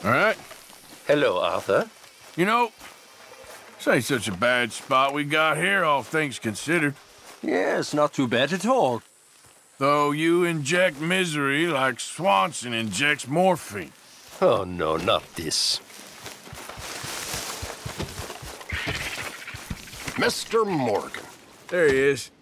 All right? Hello, Arthur. You know, this ain't such a bad spot we got here, all things considered. Yes, not too bad at all. Though you inject misery like Swanson injects morphine. Oh, no, not this. Mr. Morgan. There he is.